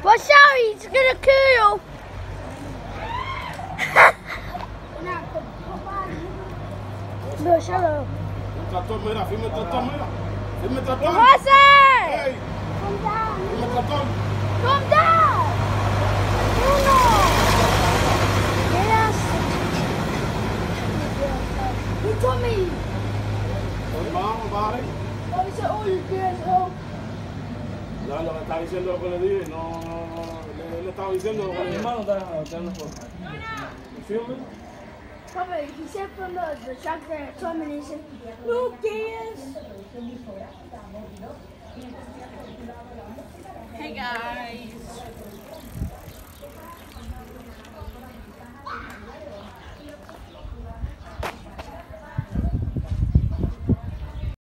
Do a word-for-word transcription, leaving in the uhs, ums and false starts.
Watch out, he's gonna kill you. No, shut up. Mira, firme el tractor, mira. Firme el tractor. ¿Qué pasa? Hey. Calm down. Firme el tractor. Calm down. Uno. Yes. He told me. Vamos, vale. I said, oh, you can't help. No, lo que está diciendo lo que le dije, no, no, no, le, le estaba diciendo lo que le dije. Hermano, está en la foto. ¿Filme? Papa, he said from the, the truck there, told me, and he said, Lucas. Hey guys.